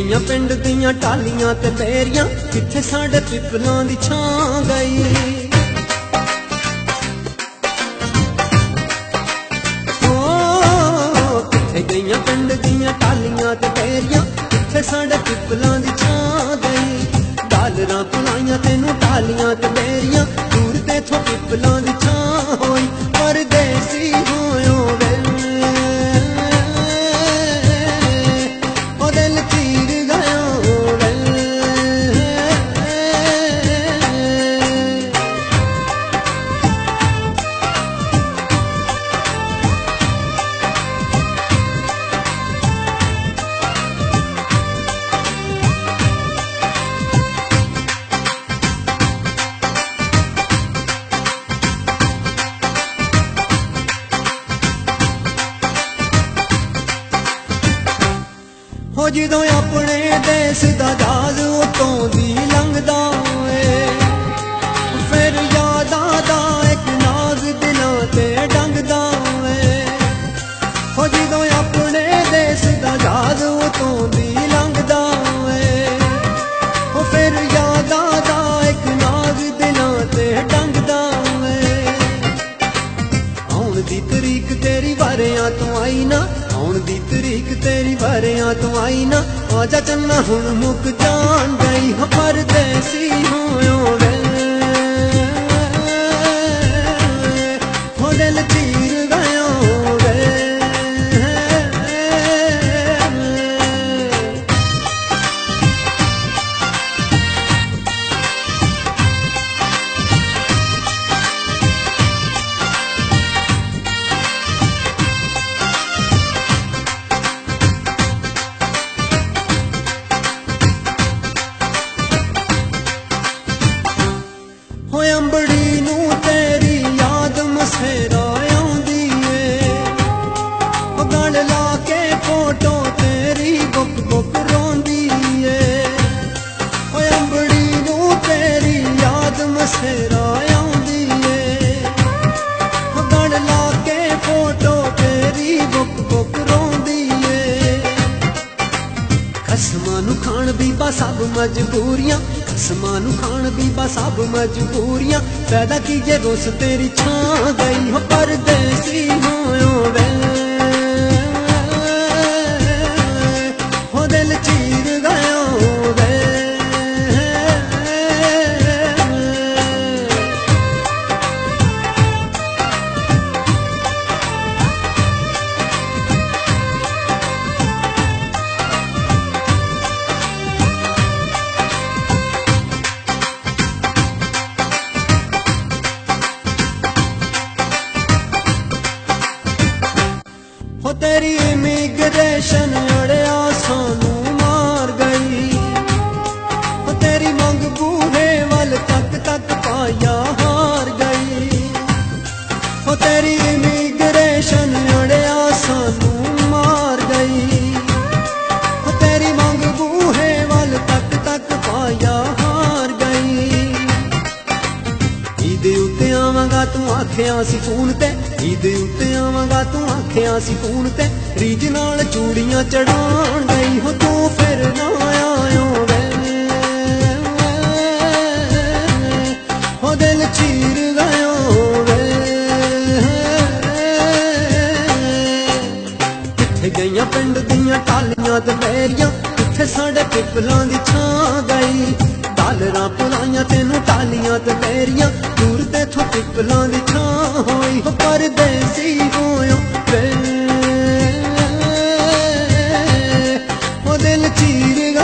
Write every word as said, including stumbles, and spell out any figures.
गईयां पिंड दियां टालियां ते बेरियां, किथे साडे पिपलां दी छां गई। गईयां पिंड दियां टालियां ते बेरियां, किथे साडे पिपलां दी छां गई। डालरां पुलाइयां तेनू टालियां ते बेरियां, दूर तेथों पिपलां दी छां होई। परदेसी होयो वे ओ दिल चीर गयो वे। हो जदों अपने देश दा जहाज उतों दी लंघदा ए, फिर याद आदा एक नाग दिलां ते डंगदा ए। हो जदों अपने देश दा जहाज उतों दी लंघदा ए, फिर याद आदा एक नाग दिलां ते डंगदा ए। आउण दी तरीक तेरी वारियां तों आई ना, आउण दी तरीक तेरी वारियां तों आई ना, आजा चन्ना हुण मुक जान गई। हो परदेसी होयो वे हो दिल चीर गयो वे। हो अंबड़ी नू तेरी याद मसेरा आउंदी ए, हो गल ला के फोटो तेरी बुक बुक रोंदी ए। हो अंबड़ी नू तेरी याद मसेरा आउंदी ए, हो गल ला के फोटो तेरी बुक बुक रोंदी ए। खसमां नू खाण बीबा सब मजबूरियां, खसमां नू खाण बीबा सब मजबूरियां, पैदा कीजे रोस तेरी छां गई। हो परदेसी होयो वे हो दिल चीर गयो वे। हो तेरी इमिग्रेशन अड़िया सानू मार गई, हो तेरी मंग बूहे वाल तक तक पाया हार गई। हो तेरी इमिग्रेशन अड़िया सानू मार गई, हो तेरी मंग बूहे वाल तक तक पाया हार गई। ईद उत्ते आवांगा तू आखिया सी फोन ते, ईद उत्ते आवांगा तू आखिया सी फोन ते, रीज नाल चूड़ियां चढ़ाण गई। हो तू फिर ना आयो वे हो दिल चीर गयो वे। किथे गईयां पिंड दियां टालियां ते बेरियां, किथे साडे पिपलां दी छां गई। डालरां पुलाइयां तेनू टालियां ते बेरियां, दूर तेथों पिपलां दी छां होई। हो परदेसी होयो वे हो दिल चीर